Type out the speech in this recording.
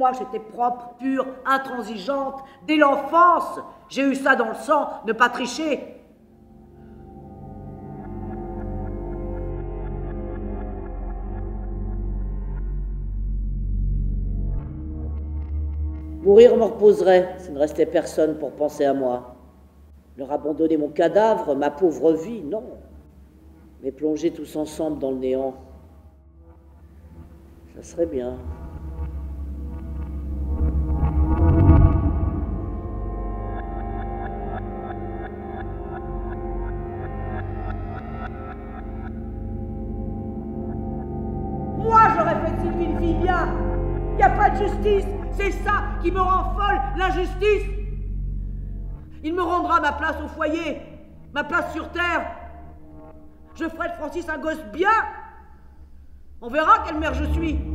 moi, j'étais propre, pure, intransigeante, dès l'enfance. J'ai eu ça dans le sang, ne pas tricher. Mourir me reposerait s'il ne restait personne pour penser à moi. Leur abandonner mon cadavre, ma pauvre vie, non. Mais plonger tous ensemble dans le néant, ça serait bien. Moi, j'aurais fait de Sylvie une fille bien. Il n'y a pas de justice. C'est ça qui me rend folle, l'injustice. Il me rendra ma place au foyer, ma place sur terre. Je ferai de Francis un gosse bien. On verra quelle mère je suis.